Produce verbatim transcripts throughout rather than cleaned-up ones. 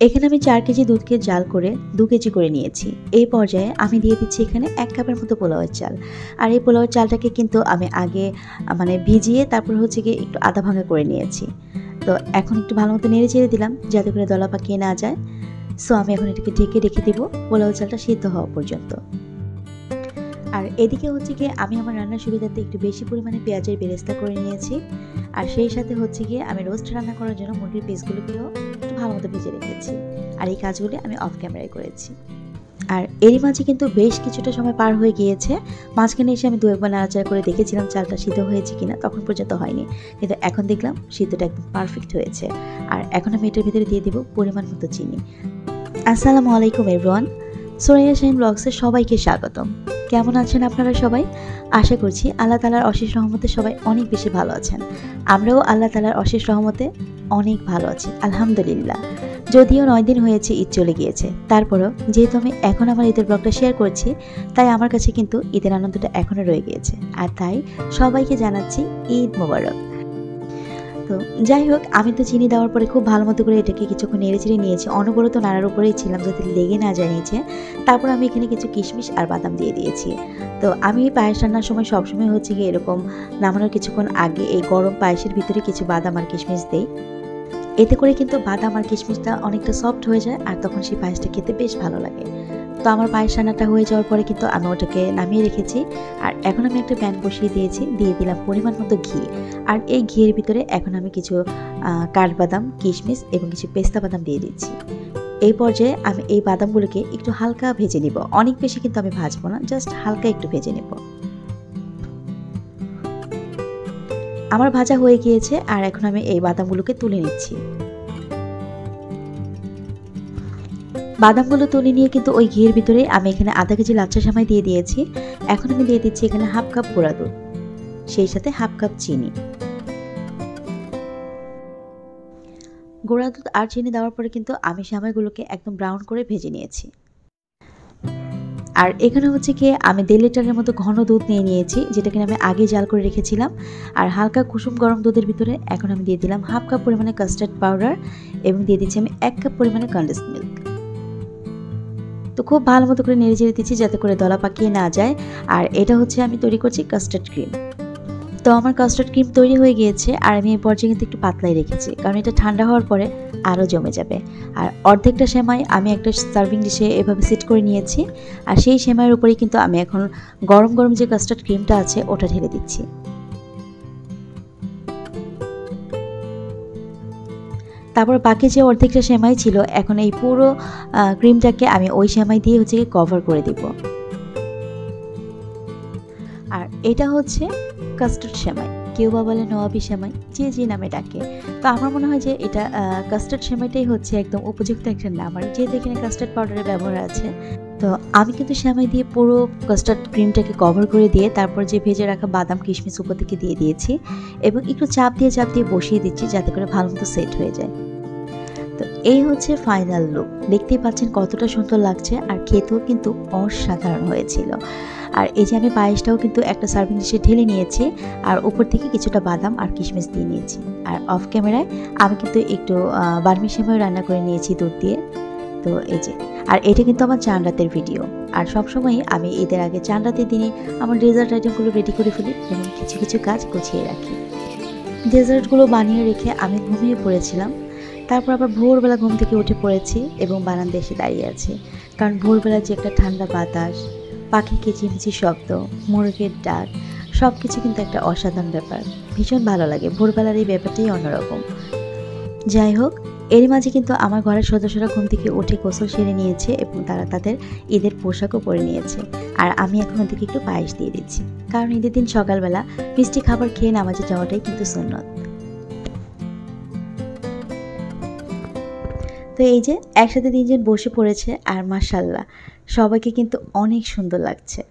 এখানে আমি চার কেজি দুধকে জাল করে দু কেজি করে নিয়েছি। এই পর্যায়ে আমি দিয়ে দিচ্ছি এখানে এক কাপের মতো পোলাওয়ের চাল। আর এই পোলাওয়ের চালটাকে কিন্তু আমি আগে মানে ভিজিয়ে তারপর হচ্ছে গিয়ে একটু আধা ভাঙা করে নিয়েছি। তো এখন একটু ভালো মতো নেড়ে চেড়ে দিলাম যাতে করে দলা পাকিয়ে না যায়। সো আমি এখন এটাকে ঢেকে রেখে দেবো পোলাও চালটা সিদ্ধ হওয়া পর্যন্ত। আর এদিকে হচ্ছে গিয়ে আমি আমার রান্নার সুবিধাতে একটু বেশি পরিমাণে পেঁয়াজের বেরেস্তা করে নিয়েছি। আর সেই সাথে হচ্ছে গিয়ে আমি রোস্ট রান্না করার জন্য মুরগির পিসগুলোকেও একটু ভালো মতো ভেজে রেখেছি। আর এই কাজগুলি আমি অফ ক্যামেরায় করেছি। আর এরই মাঝে কিন্তু বেশ কিছুটা সময় পার হয়ে গিয়েছে। মাঝখানে এসে আমি দু একবার নাড়াচাড়া করে দেখেছিলাম চালটা সিদ্ধ হয়েছে কিনা, তখন পর্যন্ত হয়নি, কিন্তু এখন দেখলাম সিদ্ধটা একদম পারফেক্ট হয়েছে। আর এখন আমি এটার ভিতরে দিয়ে দিব পরিমাণ মতো চিনি। আসসালামু আলাইকুম এভরিওয়ান, সুরাইয়া শাহিন ব্লগসে সবাইকে স্বাগতম। কেমন আছেন আপনারা সবাই? আশা করছি আল্লাহ তাআলার অশেষ রহমতে সবাই অনেক বেশি ভালো আছেন। আমরাও আল্লাহ তাআলার অশেষ রহমতে অনেক ভালো আছি আলহামদুলিল্লাহ। যদিও নয় দিন হয়েছে ঈদ চলে গিয়েছে, তারপরও যেহেতু আমি এখন আমার ঈদের ব্লগটা শেয়ার করছি, তাই আমার কাছে কিন্তু ঈদের আনন্দটা এখনও রয়ে গিয়েছে। আর তাই সবাইকে জানাচ্ছি ঈদ মোবারক। তো যাই হোক, আমি তো চিনি দেওয়ার পরে খুব ভালো মতো করে এটাকে কিছুক্ষণ নেড়ে চেড়ে নিয়েছি। অনবরত নাড়ার উপরেই ছিলাম যাতে লেগে না যায় নিচে। তারপর আমি এখানে কিছু কিশমিশ আর বাদাম দিয়ে দিয়েছি। তো আমি পায়েস রান্নার সময় সবসময় হচ্ছে গিয়ে এরকম নামানোর কিছুক্ষণ আগে এই গরম পায়েসের ভিতরে কিছু বাদাম আর কিশমিশ দিই। এতে করে কিন্তু বাদাম আর কিশমিশটা অনেকটা সফট হয়ে যায় আর তখন সেই পায়েসটা খেতে বেশ ভালো লাগে। তো আমার পায়েস রান্নাটা হয়ে যাওয়ার পরে কিন্তু আমি ওটাকে নামিয়ে রেখেছি। আর এখন আমি একটা প্যান বসিয়ে দিয়েছি, দিয়ে দিলাম পরিমাণ মতো ঘি। আর এই ঘিয়ের ভিতরে এখন আমি কিছু কাঠবাদাম, কিশমিশ এবং কিছু পেস্তা বাদাম দিয়ে দিচ্ছি। এই পর্যায়ে আমি এই বাদামগুলোকে একটু হালকা ভেজে নিব, অনেক বেশি কিন্তু আমি ভাজবো না, জাস্ট হালকা একটু ভেজে নেব। আমার ভাজা হয়ে গিয়েছে আর এখন আমি এই বাদামগুলোকে তুলে নিচ্ছি। বাদামগুলো তুলে নিয়ে কিন্তু ওই ঘিয়ের ভিতরে আমি এখানে আধা কেজি লাচ্ছা সেমাই দিয়ে দিয়েছি। এখন আমি দিয়ে দিচ্ছি এখানে হাফ কাপ গুঁড়া দুধ, সেই সাথে হাফ কাপ চিনি। গুঁড়া দুধ আর চিনি দেওয়ার পরে কিন্তু আমি সেমাইগুলোকে একদম ব্রাউন করে ভেজে নিয়েছি। আর এখানে হচ্ছে কি আমি দেড় লিটারের মতো ঘন দুধ নিয়ে নিয়েছি, যেটাকে আমি আগে জাল করে রেখেছিলাম। আর হালকা কুসুম গরম দুধের ভিতরে এখন আমি দিয়ে দিলাম হাফ কাপ পরিমাণে কাস্টার্ড পাউডার এবং দিয়ে দিচ্ছি আমি এক কাপ পরিমাণে কনডেন্স মিল্ক। তো খুব ভালো মতো করে নেড়ে চেড়ে দিচ্ছি যাতে করে দলা পাকিয়ে না যায়। আর এটা হচ্ছে আমি তৈরি করছি কাস্টার্ড ক্রিম। তো আমার কাস্টার্ড ক্রিম তৈরি হয়ে গিয়েছে আর আমি এই পর্যায়ে কিন্তু একটু পাতলাই রেখেছি, কারণ এটা ঠান্ডা হওয়ার পরে আরও জমে যাবে। আর অর্ধেকটা সেমাই আমি একটা সার্ভিং ডিশে এভাবে সেট করে নিয়েছি। আর সেই সেমাইয়ের উপরেই কিন্তু আমি এখন গরম গরম যে কাস্টার্ড ক্রিমটা আছে ওটা ঢেলে দিচ্ছি। তারপর বাকি যে অর্ধেকটা সেমাই ছিল, এখন এই পুরো ক্রিমটাকে আমি ওই সেমাই দিয়ে হচ্ছে কভার করে দিব। আর এটা হচ্ছে কাস্টার্ড সেমাই, কেউ বা বলে নওয়াবি সেমাই, যে যে নামে ডাকে। তো আমার মনে হয় যে এটা কাস্টার্ড সেমাইটাই হচ্ছে একদম উপযুক্ত একটা নাম, আর যেহেতু এখানে কাস্টার্ড পাউডারের ব্যবহার আছে। তো আমি কিন্তু সেমাই দিয়ে পুরো কাস্টার্ড ক্রিমটাকে কভার করে দিয়ে তারপর যে ভেজে রাখা বাদাম কিশমিশ উপর থেকে দিয়ে দিয়েছি এবং একটু চাপ দিয়ে চাপ দিয়ে বসিয়ে দিচ্ছি যাতে করে ভালো মতো সেট হয়ে যায়। তো এই হচ্ছে ফাইনাল লুক, দেখতেই পাচ্ছেন কতটা সুন্দর লাগছে আর খেতেও কিন্তু অসাধারণ হয়েছিল। আর এই যে আমি পায়েসটাও কিন্তু একটা সার্ভিং ডিশে ঢেলে নিয়েছি আর উপর থেকে কিছুটা বাদাম আর কিশমিশ দিয়ে নিয়েছি। আর অফ ক্যামেরায় আমি কিন্তু একটু বার্মি সেমাই রান্না করে নিয়েছি দুধ দিয়ে। তো এই যে, আর এটা কিন্তু আমার চান রাতের ভিডিও। আর সবসময়ই আমি ঈদের আগে চান রাতের দিনে আমার ডেজার্ট আইটেমগুলো রেডি করে ফেলি এবং কিছু কিছু কাজ গুছিয়ে রাখি। ডেজার্টগুলো বানিয়ে রেখে আমি ঘুমিয়ে পড়েছিলাম। তারপর আবার ভোরবেলা ঘুম থেকে উঠে পড়েছি এবং বারান্দায় এসে দাঁড়িয়ে আছি, কারণ ভোরবেলা যে একটা ঠান্ডা বাতাস, পাখির কিচিমিচি শব্দ, মুরগির ডাক, সব কিছু কিন্তু একটা অসাধারণ ব্যাপার, ভীষণ ভালো লাগে। ভোরবেলার এই ব্যাপারটাই অন্যরকম। যাই হোক, এরই মাঝে কিন্তু আমার ঘরের সদস্যরা ঘুম থেকে উঠে গোসল সেরে নিয়েছে এবং তারা তাদের ঈদের পোশাকও পরে নিয়েছে। আর আমি এখন ওদেরকে একটু পায়েস দিয়ে দিচ্ছি, কারণ ঈদের দিন সকালবেলা মিষ্টি খাবার খেয়ে নামাজে যাওয়াটাই কিন্তু সুন্নত। তো এই যে একসাথে তিনজন বসে পড়েছে আর মাশাআল্লাহ সবাইকে কিন্তু অনেক সুন্দর লাগছে।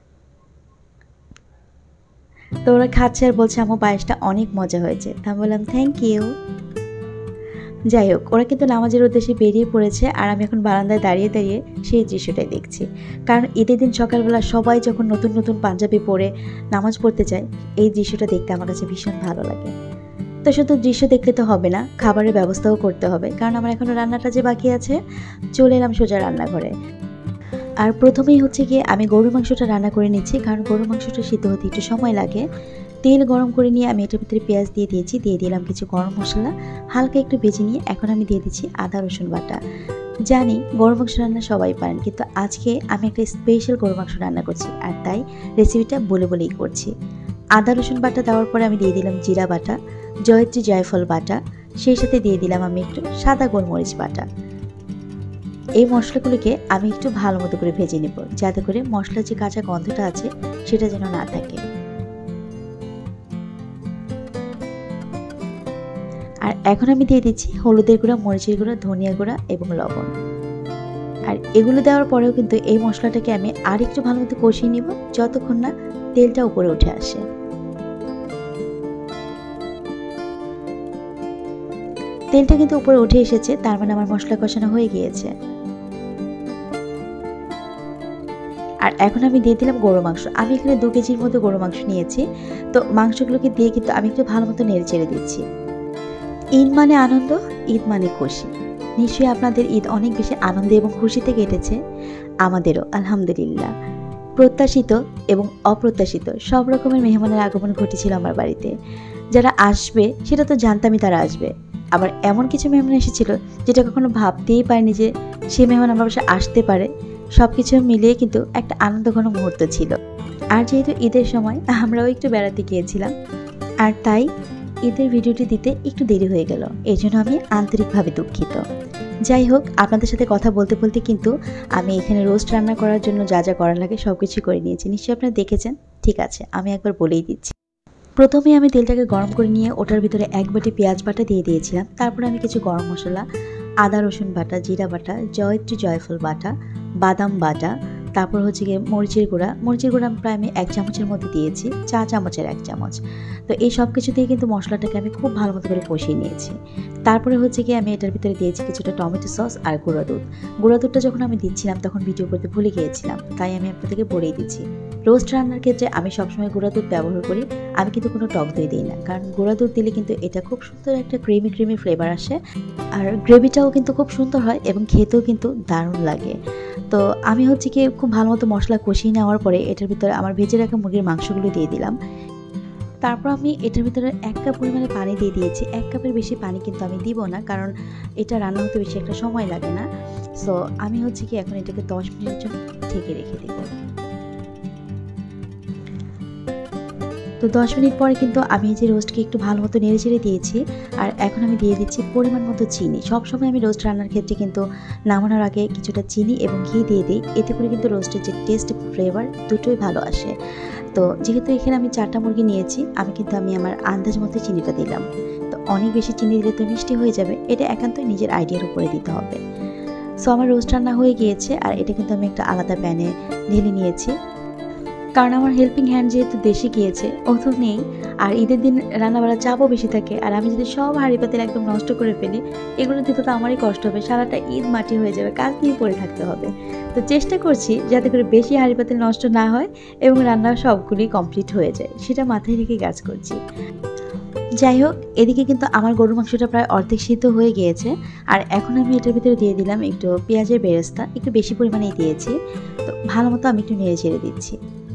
তো ওরা খাচ্ছে আর বলছে আমার পায়েসটা অনেক মজা হয়েছে। আমি বললাম থ্যাংক ইউ। যাই হোক, ওরা কিন্তু নামাজের উদ্দেশ্যে বেরিয়ে পড়েছে আর আমি এখন বারান্দায় দাঁড়িয়ে দাঁড়িয়ে সেই দৃশ্যটাই দেখছি, কারণ ঈদের দিন সকালবেলা সবাই যখন নতুন নতুন পাঞ্জাবি পরে নামাজ পড়তে যায়, এই দৃশ্যটা দেখতে আমার কাছে ভীষণ ভালো লাগে। তো শুধু দৃশ্য দেখলে তো হবে না, খাবারের ব্যবস্থাও করতে হবে, কারণ আমার এখনও রান্নাটা যে বাকি আছে। চলে এলাম সোজা রান্নাঘরে। আর প্রথমেই হচ্ছে গিয়ে আমি গরুর মাংসটা রান্না করে নিচ্ছি, কারণ গরুর মাংসটা সিদ্ধ হতে একটু সময় লাগে। তেল গরম করে নিয়ে আমি এটার ভিতরে পেঁয়াজ দিয়ে দিয়েছি, দিয়ে দিলাম কিছু গরম মশলা, হালকা একটু ভেজে নিয়ে এখন আমি দিয়ে দিচ্ছি আদা রসুন বাটা। জানি গরুর মাংস রান্না সবাই পারেন, কিন্তু আজকে আমি একটা স্পেশাল গরুর মাংস রান্না করছি, আর তাই রেসিপিটা বলে বলেই করছি। আদা রসুন বাটা দেওয়ার পরে আমি দিয়ে দিলাম জিরা বাটা, জয়ত্রী জয়ফল বাটা, সেই সাথে দিয়ে দিলাম আমি একটু সাদা গোলমরিচ বাটা। এই মশলাগুলোকে আমি একটু ভালো মতো করে ভেজে নেব, যাতে করে মশলার যে কাঁচা গন্ধটা আছে সেটা যেন না থাকে। আর এখন আমি দিয়ে দিচ্ছি হলুদের গুঁড়া, মরিচের গুঁড়া, ধনিয়া গুঁড়া এবং লবণ। আর এগুলো দেওয়ার পরেও কিন্তু এই মশলাটাকে আমি আর একটু ভালো মতো কষিয়ে নিব, যতক্ষণ না তেলটা উপরে উঠে আসে। তেলটা কিন্তু উপরে উঠে এসেছে, তার মানে আমার মশলা কষানো হয়ে গিয়েছে। আর এখন আমি দিয়ে দিলাম গরুর মাংস। আমি এখানে দু কেজির মতো গরুর মাংস নিয়েছি। তো মাংসগুলোকে দিয়ে কিন্তু আমি একটু ভালো মতো নেড়ে চেড়ে দিচ্ছি। ঈদ মানে আনন্দ, ঈদ মানে খুশি। নিশ্চয়ই আপনাদের ঈদ অনেক বেশি আনন্দে এবং খুশিতে কেটেছে, আমাদেরও আলহামদুলিল্লাহ। প্রত্যাশিত এবং অপ্রত্যাশিত সব রকমের মেহমানের আগমন ঘটেছিল আমার বাড়িতে। যারা আসবে সেটা তো জানতামই তারা আসবে, আবার এমন কিছু মেহমান এসেছিল যেটা কখনো ভাবতেই পারিনি যে সে মেহমান আমার বাসায় আসতে পারে। সব কিছু মিলিয়ে কিন্তু একটা আনন্দঘন মুহূর্ত ছিল। আর যেহেতু ঈদের সময় আমরাও একটু বেড়াতে গিয়েছিলাম, আর তাই ঈদের ভিডিওটি দিতে একটু দেরি হয়ে গেল, এই জন্য আমি আন্তরিকভাবে দুঃখিত। যাই হোক, আপনাদের সাথে কথা বলতে বলতে কিন্তু আমি এখানে রোস্ট রান্না করার জন্য যা যা করার লাগে সব কিছু করে নিয়েছি। নিশ্চয়ই আপনারা দেখেছেন। ঠিক আছে, আমি একবার বলেই দিচ্ছি। প্রথমে আমি তেলটাকে গরম করে নিয়ে ওটার ভিতরে এক বাটি পেঁয়াজ বাটা দিয়ে দিয়েছিলাম। তারপরে আমি কিছু গরম মশলা, আদা রসুন বাটা, জিরা বাটা, জয়ত্রী জয়ফল বাটা, বাদাম বাটা, তারপর হচ্ছে গিয়ে মরিচের গুঁড়া। মরিচের গুঁড়া প্রায় আমি এক চামচের মধ্যে দিয়েছি, চা চামচের এক চামচ। তো এই সব কিছু দিয়ে কিন্তু মশলাটাকে আমি খুব ভালো মতো করে কষিয়ে নিয়েছি। তারপরে হচ্ছে গিয়ে আমি এটার ভিতরে দিয়েছি কিছুটা টমেটো সস আর গুঁড়া দুধ। গুঁড়া দুধটা যখন আমি দিচ্ছিলাম তখন ভিডিও করতে ভুলে গিয়েছিলাম, তাই আমি আপনাদেরকে বলেই দিচ্ছি। রোস্ট রান্নার ক্ষেত্রে আমি সবসময় গুঁড়া দুধ ব্যবহার করি, আমি কিন্তু কোনো টক দই দিই না, কারণ গুঁড়া দুধ দিলে কিন্তু এটা খুব সুন্দর একটা ক্রিমি ক্রিমি ফ্লেভার আসে, আর গ্রেভিটাও কিন্তু খুব সুন্দর হয় এবং খেতেও কিন্তু দারুণ লাগে। তো আমি হচ্ছে কি খুব ভালো মতো মশলা কষিয়ে নেওয়ার পরে এটার ভিতরে আমার ভেজে রাখা মুরগির মাংসগুলো দিয়ে দিলাম। তারপর আমি এটার ভিতরে এক কাপ পরিমাণে পানি দিয়ে দিয়েছি। এক কাপের বেশি পানি কিন্তু আমি দিব না, কারণ এটা রান্না হতে বেশি একটা সময় লাগে না। সো আমি হচ্ছে কি এখন এটাকে দশ মিনিটের জন্য ঢেকে রেখে দেব। তো দশ মিনিট পরে কিন্তু আমি এই যে রোস্টকে একটু ভালো মতো নেড়ে চেড়ে দিয়েছি। আর এখন আমি দিয়ে দিচ্ছি পরিমাণ মতো চিনি। সবসময় আমি রোস্ট রান্নার ক্ষেত্রে কিন্তু নামানোর আগে কিছুটা চিনি এবং ঘি দিয়ে দিই, এতে করে কিন্তু রোস্টের যে টেস্ট ফ্লেভার দুটোই ভালো আসে। তো যেহেতু এখানে আমি চারটা মুরগি নিয়েছি, আমি কিন্তু আমি আমার আন্দাজ মতো চিনিটা দিলাম। তো অনেক বেশি চিনি দিলে তো মিষ্টি হয়ে যাবে, এটা একান্তই নিজের আইডিয়ার উপরে দিতে হবে। সো আমার রোস্ট রান্না হয়ে গিয়েছে, আর এটা কিন্তু আমি একটা আলাদা প্যানে ঢেলে নিয়েছি, কারণ আমার হেল্পিং হ্যান্ড যেহেতু দেশে গিয়েছে, ও তো নেই। আর ঈদের দিন রান্নাবাড়ার চাপও বেশি থাকে, আর আমি যদি সব হাঁড়ি পাতিল একদম নষ্ট করে ফেলি, এগুলো দিতে তো আমারই কষ্ট হবে, সারাটা ঈদ মাটি হয়ে যাবে, কাজ নিয়ে পড়ে থাকতে হবে। তো চেষ্টা করছি যাতে করে বেশি হাঁড়ি পাতিল নষ্ট না হয় এবং রান্না সবগুলোই কমপ্লিট হয়ে যায়, সেটা মাথায় রেখে কাজ করছি। যাই হোক, এদিকে কিন্তু আমার গরুর মাংসটা প্রায় অর্ধেক সিদ্ধ হয়ে গিয়েছে। আর এখন আমি এটার ভিতরে দিয়ে দিলাম একটু পেঁয়াজের বেরেস্তা, একটু বেশি পরিমাণেই দিয়েছি। তো ভালো মতো আমি একটু নেড়ে চেড়ে দিচ্ছি।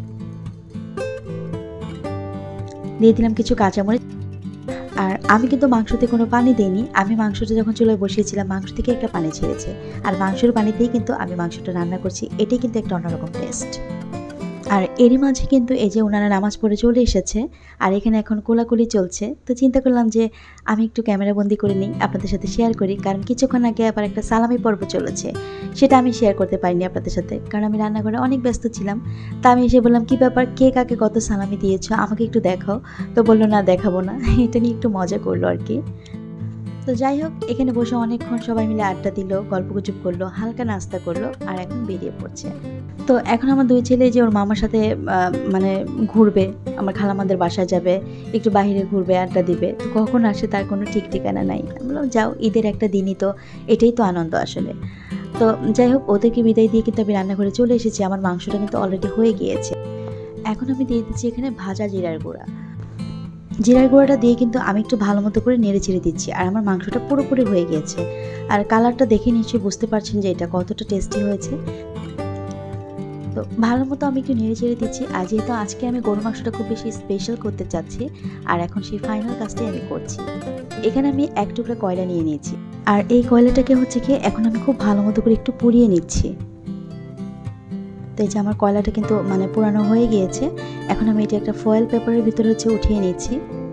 দিয়ে দিলাম কিছু কাঁচামরিচ। আর আমি কিন্তু মাংসতে কোনো পানি দিইনি, আমি মাংসটা যখন চুলায় বসিয়েছিলাম মাংস থেকে একটা পানি ছেড়েছে, আর মাংসের পানিতেই কিন্তু আমি মাংসটা রান্না করছি, এটাই কিন্তু একটা অন্যরকম টেস্ট। আর এরই মাঝে কিন্তু এই যে ওনারা নামাজ পড়ে চলে এসেছে, আর এখানে এখন কোলাকুলি চলছে। তো চিন্তা করলাম যে আমি একটু ক্যামেরাবন্দি করে নিই, আপনাদের সাথে শেয়ার করি, কারণ কিছুক্ষণ আগে আবার একটা সালামি পর্ব চলেছে, সেটা আমি শেয়ার করতে পারিনি আপনাদের সাথে, কারণ আমি রান্নাঘরে অনেক ব্যস্ত ছিলাম। তা আমি এসে বললাম, কী ব্যাপার, কে কাকে কত সালামি দিয়েছ, আমাকে একটু দেখাও। তো বললো না, দেখাবো না। এটা নিয়ে একটু মজা করলো আর কি। তো যাই হোক, এখানে বসে অনেকক্ষণ সবাই মিলে আড্ডা দিল, গল্পগুজব করলো, হালকা নাস্তা করলো, আর এখন বেরিয়ে পড়ছে। তো এখন আমার দুই ছেলে যে ওর মামার সাথে মানে ঘুরবে, আমার খালামাদের বাসায় যাবে, একটু বাইরে ঘুরবে, আড্ডা দিবে। তো কখন আসে তার কোনো ঠিক ঠিকানা নাই। আমি বললাম, যাও, ঈদের একটা দিনই তো, এটাই তো আনন্দ আসলে। তো যাই হোক, ওদেরকে বিদায় দিয়ে কিন্তু আমি রান্নাঘরে চলে এসেছি। আমার মাংসটা কিন্তু অলরেডি হয়ে গিয়েছে। এখন আমি দিয়ে দিচ্ছি এখানে ভাজা জিরার গুঁড়া। জিরার গুঁড়াটা দিয়ে কিন্তু আমি একটু ভালো মতো করে নেড়ে চেড়ে দিচ্ছি, আর আমার মাংসটা পুরোপুরি হয়ে গিয়েছে। আর কালারটা দেখে নিশ্চয়ই বুঝতে পারছেন যে এটা কতটা টেস্টি হয়েছে। তো ভালো মতো আমি একটু নেড়ে চেড়ে দিচ্ছি। আর যেহেতু আজকে আমি গরুর মাংসটা খুব বেশি স্পেশাল করতে চাচ্ছি, আর এখন সেই ফাইনাল কাজটাই আমি করছি। এখানে আমি এক টুকরা কয়লা নিয়ে নিয়েছি, আর এই কয়লাটাকে হচ্ছে কি এখন আমি খুব ভালো মতো করে একটু পুড়িয়ে নিচ্ছি। তো এই যে আমার কয়লাটা কিন্তু মানে পুরানো হয়ে গিয়েছে। এখন আমি এটা একটা ফয়েল পেপারের ভিতরে হচ্ছে উঠিয়ে নিচ্ছি।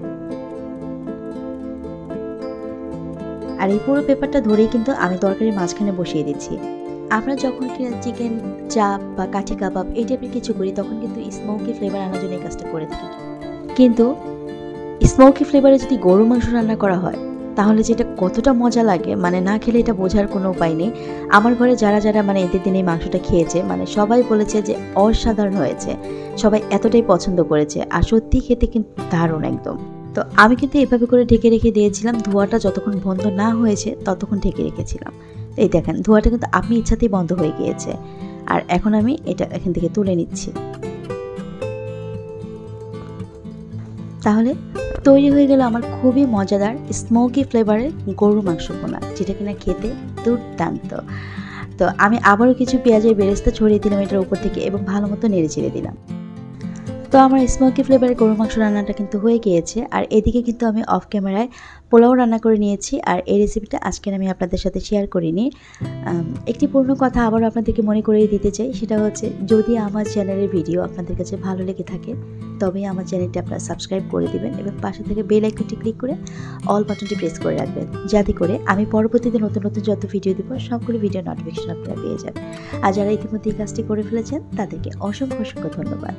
আর এই পুরো পেপারটা ধরেই কিন্তু আমি তরকারির মাঝখানে বসিয়ে দিচ্ছি। আমরা যখন কিনা চিকেন চাপ বা কাঠি কাবাব এই টাইপের কিছু করি, তখন কিন্তু স্মোকি ফ্লেভার আনার জন্য এই কাজটা করে থাকি। কিন্তু স্মোকি ফ্লেভারে যদি গরু মাংস রান্না করা হয়, তাহলে যেটা কতটা মজা লাগে মানে না খেলে এটা বোঝার কোনো উপায় নেই। আমার ঘরে যারা যারা মানে ঈদের দিন এই মাংসটা খেয়েছে, মানে সবাই বলেছে যে অসাধারণ হয়েছে, সবাই এতটাই পছন্দ করেছে। আর সত্যি খেতে কিন্তু দারুণ একদম। তো আমি কিন্তু এভাবে করে ঢেকে রেখে দিয়েছিলাম, ধোঁয়াটা যতক্ষণ বন্ধ না হয়েছে ততক্ষণ ঢেকে রেখেছিলাম। এই দেখেন ধোঁয়াটা কিন্তু আপনি ইচ্ছাতেই বন্ধ হয়ে গিয়েছে। আর এখন আমি এটা এখান থেকে তুলে নিচ্ছি। তাহলে তৈরি হয়ে গেল আমার খুবই মজাদার স্মোকি ফ্লেভারের গরুর মাংস ভুনা, যেটা কিনা খেতে দুর্দান্ত। তো আমি আবারও কিছু পেঁয়াজের বেরেস্তা ছড়িয়ে দিলাম এটার উপর থেকে এবং ভালো মতো নেড়ে চেড়ে দিলাম। তো আমার স্মোকি ফ্লেভারের গরুর মাংস রান্নাটা কিন্তু হয়ে গিয়েছে। আর এদিকে কিন্তু আমি অফ ক্যামেরায় পোলাও রান্না করে নিয়েছি, আর এই রেসিপিটা আজকে আমি আপনাদের সাথে শেয়ার করিনি। একটি পূর্ণ কথা আবারও আপনাদেরকে মনে করিয়ে দিতে চাই, সেটা হচ্ছে যদি আমার চ্যানেলের ভিডিও আপনাদের কাছে ভালো লেগে থাকে, তবে আমার চ্যানেলটি আপনারা সাবস্ক্রাইব করে দিবেন এবং পাশে থেকে বেল আইকনটি ক্লিক করে অল বাটনটি প্রেস করে রাখবেন, যাতে করে আমি পরবর্তীতে নতুন নতুন যত ভিডিও দিব সবগুলো ভিডিও নোটিফিকেশন আপনারা পেয়ে যান। আর যারা ইতিমধ্যে এই কাজটি করে ফেলেছেন তাদেরকে অসংখ্য অসংখ্য ধন্যবাদ।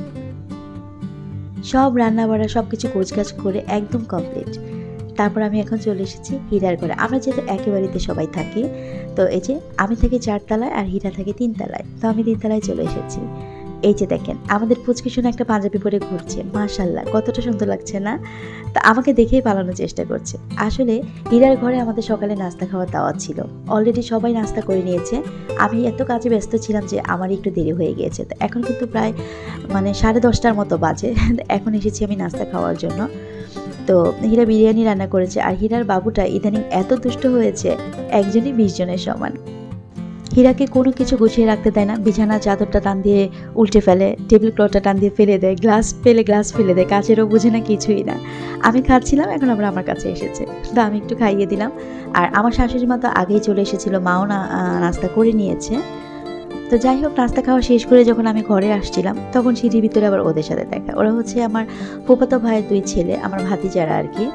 সব রান্না বাড়া সব কিছু গোছগাছ করে একদম কমপ্লিট। তারপর আমি এখন চলে এসেছি হীরার ঘরে। আমরা যেহেতু একেবারেতে সবাই থাকি, তো এই যে আমি থাকি চারতলায় আর হীরা থাকে তিনতলায়। তো আমি তিনতলায় চলে এসেছি। এই যে দেখেন আমাদের পুচকি শোনা একটা পাঞ্জাবি পরে ঘুরছে, মাশাআল্লাহ কতটা সুন্দর লাগছে না? তা আমাকে দেখেই পালানোর চেষ্টা করছে। আসলে হীরার ঘরে আমাদের সকালে নাস্তা খাওয়ার দাওয়াত ছিল, অলরেডি সবাই নাস্তা করে নিয়েছে। আমি এত কাজে ব্যস্ত ছিলাম যে আমার একটু দেরি হয়ে গিয়েছে। তো এখন কিন্তু প্রায় মানে সাড়ে দশটার মতো বাজে। এখন এসেছি আমি নাস্তা খাওয়ার জন্য। তো হীরা বিরিয়ানি রান্না করেছে, আর হীরার বাবুটা ইদানিং এত দুষ্ট হয়েছে, একজনই বিশ জনের সমান। হীরাকে কোনো কিছু গুছিয়ে রাখতে দেয় না, বিছানা চাদরটা টান দিয়ে উল্টে ফেলে, টেবিল ক্লথটা টান দিয়ে ফেলে দেয়, গ্লাস পেলে গ্লাস ফেলে দেয়, কাচেরও বুঝে না, কিছুই না। আমি খাচ্ছিলাম, এখন আবার আমার কাছে এসেছে, তো আমি একটু খাইয়ে দিলাম। আর আমার শাশুড়ি মা তো আগেই চলে এসেছিল, মাও না নাস্তা করে নিয়েছে। তো যাই হোক, নাস্তা খাওয়া শেষ করে যখন আমি ঘরে আসছিলাম, তখন সিঁড়ির ভিতরে আবার ওদের সাথে দেখা। ওরা হচ্ছে আমার ফুফাতো ভাইয়ের দুই ছেলে, আমার ভাতিজারা আর কি।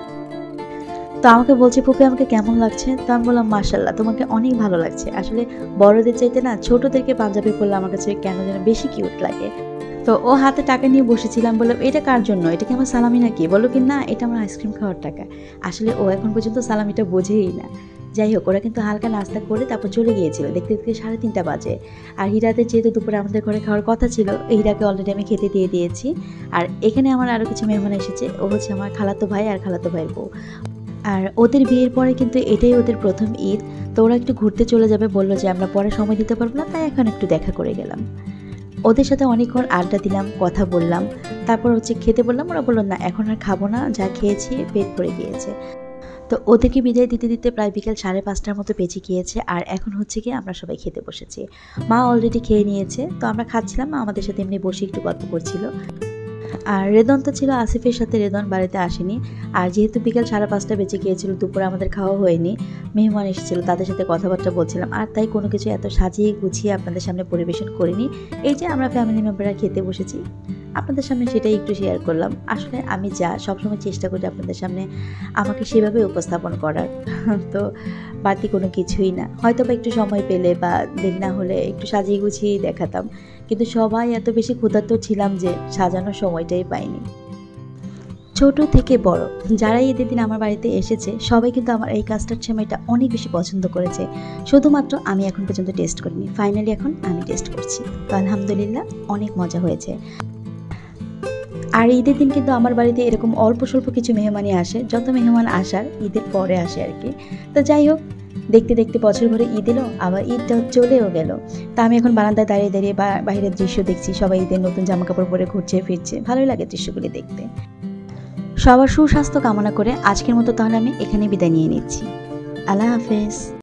তো আমাকে বলছে, ফুপি আমাকে কেমন লাগছে? তো আমি বললাম মাশাআল্লাহ, তোমাকে অনেক ভালো লাগছে। আসলে বড়দের চাইতে না ছোটদেরকে পাঞ্জাবি পরলে আমার কাছে কেন যেন বেশি কিউট লাগে। তো ও হাতে টাকা নিয়ে বসেছিলাম, বললাম এটা কার জন্য? এটা কি আমার সালামি নাকি? বলো কি না এটা আমার আইসক্রিম খাওয়ার টাকা। আসলে ও এখন পর্যন্ত সালামিটা বোঝেই না। যাই হোক, ওরা কিন্তু হালকা নাস্তা করে তারপর চলে গিয়েছিল। দেখতে দেখতে সাড়ে তিনটা বাজে। আর হীরাতে যেহেতু দুপুরে আমাদের ঘরে খাওয়ার কথা ছিল, হীরাকে অলরেডি আমি খেতে দিয়ে দিয়েছি। আর এখানে আমার আরও কিছু মেহমান এসেছে। ও হচ্ছে আমার খালাতো ভাই আর খালাতো ভাইয়ের বউ। আর ওদের বিয়ের পরে কিন্তু এটাই ওদের প্রথম ঈদ। তো ওরা একটু ঘুরতে চলে যাবে, বললো যে আমরা পরে সময় দিতে পারবো না, তাই এখন একটু দেখা করে গেলাম। ওদের সাথে অনেকক্ষণ আড্ডা দিলাম, কথা বললাম, তারপর হচ্ছে খেতে বললাম। ওরা বললো না এখন আর খাবো না, যা খেয়েছি পেট ভরে গিয়েছে। তো ওদেরকে বিদায় দিতে দিতে প্রায় বিকেল সাড়ে পাঁচটার মতো বেজে গিয়েছে। আর এখন হচ্ছে কি আমরা সবাই খেতে বসেছি। মা অলরেডি খেয়ে নিয়েছে, তো আমরা খাচ্ছিলাম, মা আমাদের সাথে এমনি বসে একটু গল্প করছিল। আর রেদন তো ছিল আসিফের সাথে, রেদন বাড়িতে আসেনি। আর যেহেতু বিকেল সাড়ে পাঁচটা বেজে গিয়েছিল, দুপুরে আমাদের খাওয়া হয়নি, মেহমান এসেছিল, তাদের সাথে কথাবার্তা বলছিলাম। আর তাই কোনো কিছু এত সাজিয়ে গুছিয়ে আপনাদের সামনে পরিবেশন করিনি। এই যে আমরা ফ্যামিলি মেম্বাররা খেতে বসেছি, আপনাদের সামনে সেটাই একটু শেয়ার করলাম। আসলে আমি যা সবসময় চেষ্টা করি আপনাদের সামনে আমাকে সেভাবে উপস্থাপন করার, তো বাড়তি কোনো কিছুই না। হয়তো বা একটু সময় পেলে বা দেরি না হলে একটু সাজিয়ে গুছিয়েই দেখাতাম, কিন্তু সবাই এত বেশি ক্ষুধার্ত ছিলাম যে সাজানোর সময়টাই পাইনি। ছোট থেকে বড় যারা ঈদের দিন আমার বাড়িতে এসেছে, সবাই কিন্তু আমার এই কাস্টার্ড সেমাইটা অনেক বেশি পছন্দ করেছে। শুধুমাত্র আমি এখন পর্যন্ত টেস্ট করিনি, ফাইনালি এখন আমি টেস্ট করছি। তো আলহামদুলিল্লাহ অনেক মজা হয়েছে। আর ঈদের দিন কিন্তু আমার বাড়িতে এরকম অল্প স্বল্প কিছু মেহমানই আসে, যত মেহমান আসার ঈদের পরে আসে আর কি। তো যাই হোক, দেখতে দেখতে বছর ভরে ঈদ এলো, আবার ঈদটা চলেও গেল। তা আমি এখন বারান্দায় দাঁড়িয়ে দাঁড়িয়ে বাইরের দৃশ্য দেখছি, সবাই ঈদের নতুন জামা কাপড় পরে ঘুরছে ফিরছে, ভালোই লাগে দৃশ্যগুলি দেখতে। সবার সুস্বাস্থ্য কামনা করে আজকের মতো তাহলে আমি এখানে বিদায় নিয়ে নিচ্ছি। আল্লাহ হাফেজ।